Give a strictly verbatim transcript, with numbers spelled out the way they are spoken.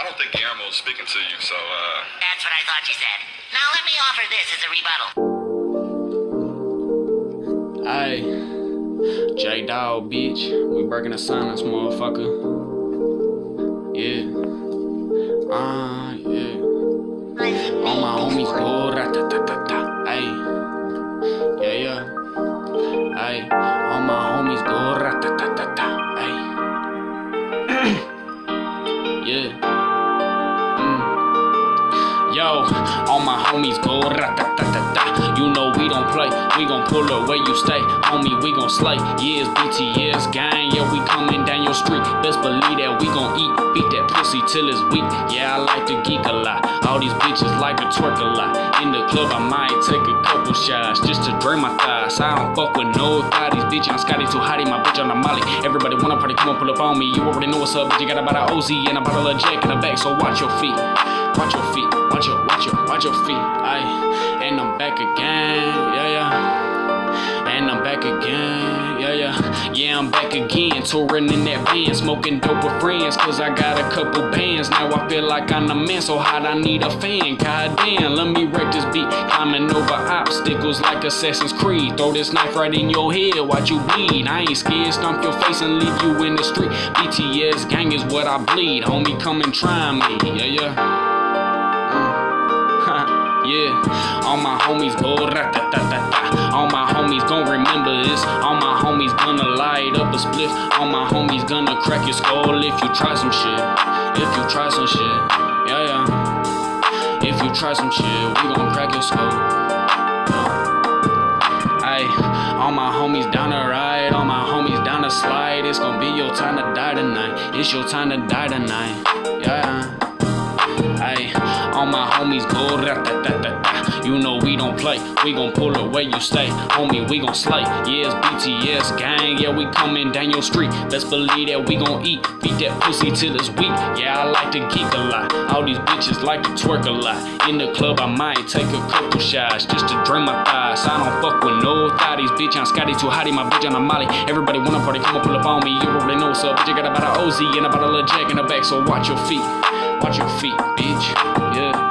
don't think Guillermo's speaking to you, so, uh... That's what I thought you said. Now let me offer this as a rebuttal. Ayy, J-Dawg, bitch. We breaking the silence, motherfucker. Yeah. Ah, uh, yeah. All my homies go ra-ta-ta-ta-ta. Ayy. Yeah, yeah. Ayy. All my homies go ra-ta-ta-ta-ta. Ayy. Yeah. Mm. Yo, all my homies go ra-ta-ta-ta-ta. You know we don't play, we gon' pull up where you stay. Homie, we gon' slay. Yeah, it's B T S gang, yeah, we coming down your street. Best believe that we gon' eat, beat that pussy till it's weak. Yeah, I like to geek a lot. All these bitches like to twerk a lot. In the club, I might take a couple shots just to drain my thighs. I don't fuck with no thotties, bitch. I'm Scotty too hottie, my bitch on the molly. Everybody wanna party, come on, pull up on me. You already know what's up, bitch. You got about a O Z and a bottle of Jack in the back, so watch your feet. Watch your feet, watch your, watch your, watch your feet. Aye, and I'm back again, yeah, yeah. And I'm back again, yeah, yeah. Yeah, I'm back again, touring in that van, smoking dope with friends, cause I got a couple bands. Now I feel like I'm the man, so hot I need a fan. God damn, let me wreck this beat, climbing over obstacles like Assassin's Creed. Throw this knife right in your head, watch you bleed. I ain't scared, stomp your face and leave you in the street. B T S gang is what I bleed, homie, come and try me, yeah, yeah. Yeah, all my homies go ra-ta-ta-ta-ta. All my homies gon' remember this. All my homies gonna light up a spliff. All my homies gonna crack your skull if you try some shit. If you try some shit, yeah, yeah. If you try some shit, we gon' crack your skull. Ayy, all my homies down to ride. All my homies down to slide. It's gon' be your time to die tonight. It's your time to die tonight, yeah. Ayy, all my homies go ra-ta-ta-ta-ta. You know we don't play, we gon' pull up where you stay. Homie, we gon' slay. Yeah, it's B T S gang, yeah, we coming down your street. Best believe that we gon' eat, beat that pussy till it's weak. Yeah, I like to geek a lot. All these bitches like to twerk a lot. In the club, I might take a couple shots just to drain my thighs. I don't fuck with no thotties, bitch. I'm Scotty too hottie, my bitch on the molly. Everybody wanna party, come on, pull up on me. You already know what's up, bitch. You got about a O Z and about a little Jack in the back, so watch your feet. Watch your feet, bitch. Yeah.